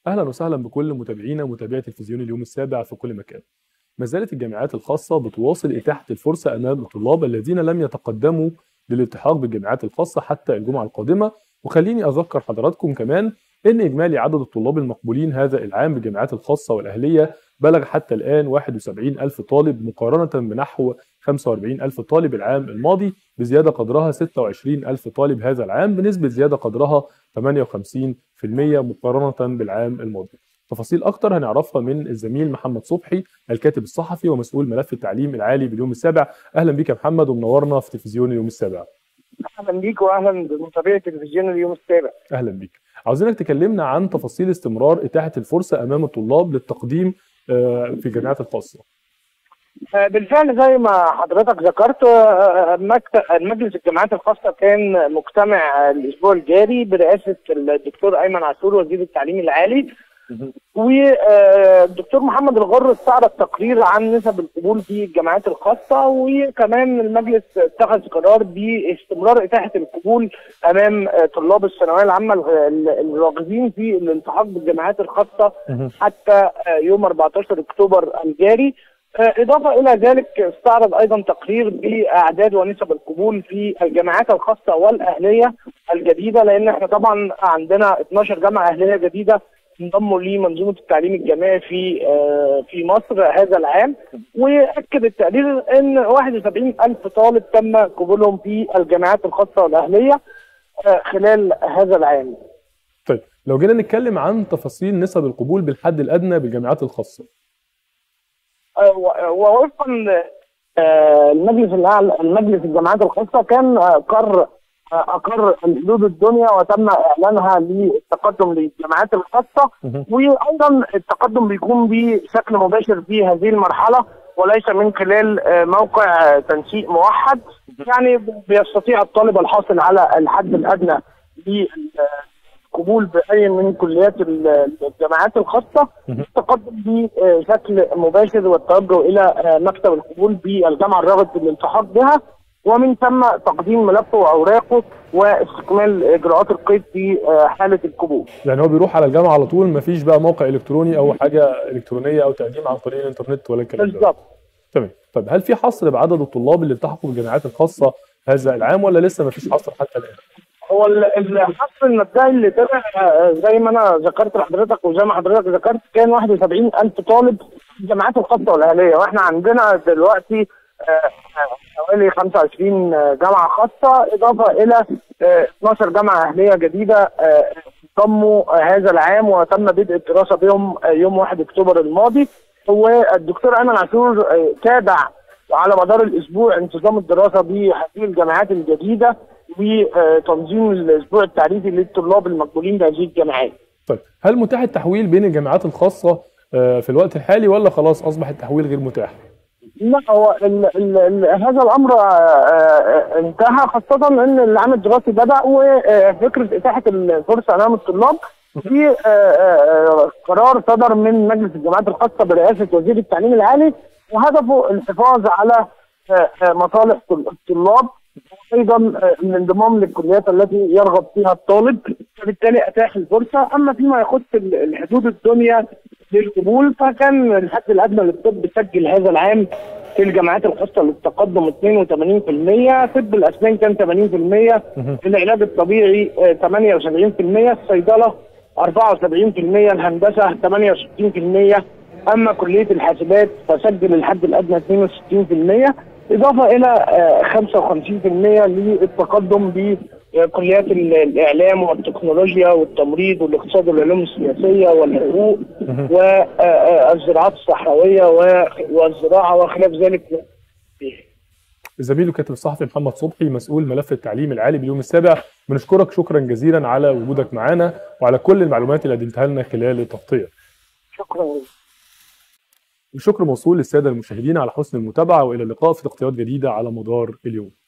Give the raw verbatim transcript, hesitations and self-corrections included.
أهلا وسهلا بكل متابعينا ومتابعي تلفزيون اليوم السابع في كل مكان. ما زالت الجامعات الخاصة بتواصل إتاحة الفرصة أمام الطلاب الذين لم يتقدموا للالتحاق بالجامعات الخاصة حتى الجمعة القادمة. وخليني أذكر حضراتكم كمان إن إجمالي عدد الطلاب المقبولين هذا العام بالجامعات الخاصة والأهلية بلغ حتى الآن واحد وسبعين ألف طالب مقارنة بنحو خمسة وأربعين ألف طالب العام الماضي، بزيادة قدرها ستة وعشرين ألف طالب هذا العام بنسبة زيادة قدرها ثمانية وخمسين بالمئة مقارنة بالعام الماضي. تفاصيل أكتر هنعرفها من الزميل محمد صبحي الكاتب الصحفي ومسؤول ملف التعليم العالي باليوم السابع. أهلا بك يا محمد ومنورنا في تلفزيون اليوم السابع. اهلا بيك واهلا بمتابعي تلفزيون اليوم السابع. اهلا بيك. عاوزينك تكلمنا عن تفاصيل استمرار اتاحه الفرصه امام الطلاب للتقديم في الجامعات الخاصه. بالفعل زي ما حضرتك ذكرت، مجلس الجامعات الخاصه كان مجتمع الاسبوع الجاري برئاسه الدكتور ايمن عاشور وزير التعليم العالي، والدكتور محمد الغر استعرض تقرير عن نسب القبول في الجامعات الخاصه، وكمان المجلس اتخذ قرار باستمرار اتاحه القبول امام طلاب الثانويه العامه الراغبين في الالتحاق بالجامعات الخاصه حتى يوم أربعة عشر أكتوبر الجاري. إضافة إلى ذلك استعرض أيضا تقرير بأعداد ونسب القبول في الجامعات الخاصة والأهلية الجديدة، لأن احنا طبعا عندنا اثناشر جامعة أهلية جديدة انضموا لمنظومة التعليم الجامعي في في مصر هذا العام. وأكد التقرير أن واحد وسبعين ألف طالب تم قبولهم في الجامعات الخاصة والأهلية خلال هذا العام. طيب لو جينا نتكلم عن تفاصيل نسب القبول بالحد الأدنى بالجامعات الخاصة. ووفقا المجلس الاعلى المجلس الجامعات الخاصه كان قر اقر الحدود الدنيا وتم اعلانها للتقدم للجامعات الخاصه، وايضا التقدم بيكون بشكل مباشر في هذه المرحله وليس من خلال موقع تنسيق موحد. يعني بيستطيع الطالب الحاصل على الحد الادنى قبول بأي من كليات الجامعات الخاصة التقدم بشكل مباشر والتوجه إلى مكتب القبول بالجامعة الراغب في الالتحاق بها، ومن ثم تقديم ملفه وأوراقه واستكمال إجراءات القيد في حالة القبول. يعني هو بيروح على الجامعة على طول، مفيش بقى موقع إلكتروني أو حاجة إلكترونية أو تقديم عن طريق الإنترنت ولا الكلام ده؟ بالظبط. تمام. طيب هل في حصر بعدد الطلاب اللي التحقوا بالجامعات الخاصة هذا العام ولا لسه مفيش حصر حتى الآن؟ هو الحصر المبدئي اللي طلع زي ما انا ذكرت لحضرتك وزي ما حضرتك ذكرت كان واحد وسبعين ألف طالب في الجامعات الخاصه والاهليه، واحنا عندنا دلوقتي حوالي خمسة وعشرين جامعه خاصه اضافه الى اثناشر جامعه اهليه جديده انضموا هذا العام وتم بدء الدراسه بهم يوم واحد أكتوبر الماضي. والدكتور ايمن عاشور تابع على مدار الاسبوع انتظام الدراسه بهذه الجامعات الجديده وتنظيم الاسبوع التعريفي للطلاب المقبولين بهذه الجامعات. طيب هل متاح التحويل بين الجامعات الخاصه في الوقت الحالي ولا خلاص اصبح التحويل غير متاح؟ لا، هو ال ال ال هذا الامر انتهى، خاصه ان العام الدراسي بدا وفكره اتاحه الفرصه امام الطلاب في قرار صدر من مجلس الجامعات الخاصه برئاسه وزير التعليم العالي، وهدفه الحفاظ على مصالح الطلاب ايضا الانضمام للكليات التي يرغب فيها الطالب، فبالتالي اتاح الفرصه. اما فيما يخص الحدود الدنيا للقبول فكان الحد الادنى للطب سجل هذا العام في الجامعات الخاصه للتقدم اثنين وثمانين بالمئة، طب الاسنان كان ثمانين بالمئة، العلاج الطبيعي ثمانية وسبعين بالمئة، الصيدله أربعة وسبعين بالمئة، الهندسه ثمانية وستين بالمئة، اما كليه الحاسبات فسجل الحد الادنى اثنين وستين بالمئة، إضافة إلى خمسة وخمسين بالمئة للتقدم بكليات الإعلام والتكنولوجيا والتمريض والاقتصاد والعلوم السياسية والحقوق والزراعات الصحراوية والزراعة وخلاف ذلك. زميله الكاتب الصحفي محمد صبحي مسؤول ملف التعليم العالي باليوم السابع، بنشكرك شكرا جزيلا على وجودك معنا وعلى كل المعلومات اللي قدمتها لنا خلال التغطية. شكرا. الشكر موصول للسادة المشاهدين على حسن المتابعة، وإلى اللقاء في تغطيات جديدة على مدار اليوم.